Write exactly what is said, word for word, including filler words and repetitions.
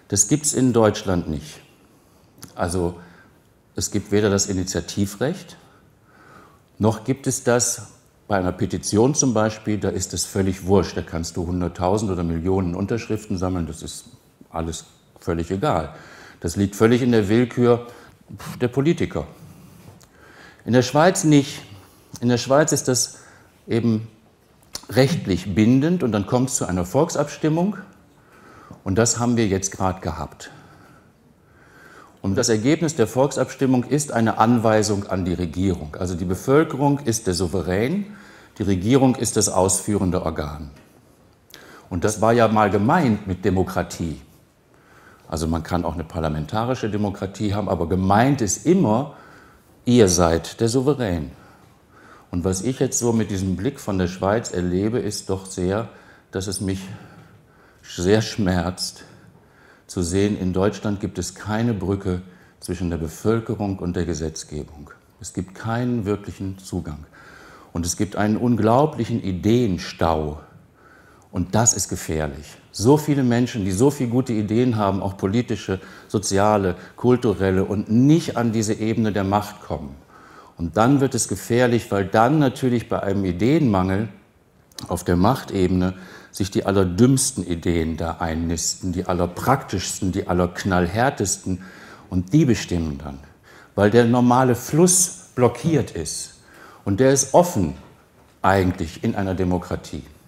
Das gibt es in Deutschland nicht. Also es gibt weder das Initiativrecht, noch gibt es das bei einer Petition zum Beispiel, da ist es völlig wurscht, da kannst du hunderttausend oder Millionen Unterschriften sammeln, das ist alles völlig egal. Das liegt völlig in der Willkür der Politiker. In der Schweiz nicht. In der Schweiz ist das eben rechtlich bindend und dann kommt es zu einer Volksabstimmung und das haben wir jetzt gerade gehabt. Und das Ergebnis der Volksabstimmung ist eine Anweisung an die Regierung. Also die Bevölkerung ist der Souverän, die Regierung ist das ausführende Organ. Und das war ja mal gemeint mit Demokratie. Also man kann auch eine parlamentarische Demokratie haben, aber gemeint ist immer, ihr seid der Souverän. Und was ich jetzt so mit diesem Blick von der Schweiz erlebe, ist doch sehr, dass es mich sehr schmerzt, zu sehen, in Deutschland gibt es keine Brücke zwischen der Bevölkerung und der Gesetzgebung. Es gibt keinen wirklichen Zugang. Und es gibt einen unglaublichen Ideenstau. Und das ist gefährlich. So viele Menschen, die so viele gute Ideen haben, auch politische, soziale, kulturelle, und nicht an diese Ebene der Macht kommen. Und dann wird es gefährlich, weil dann natürlich bei einem Ideenmangel auf der Machtebene sich die allerdümmsten Ideen da einnisten, die allerpraktischsten, die allerknallhärtesten, und die bestimmen dann, weil der normale Fluss blockiert ist und der ist offen eigentlich in einer Demokratie.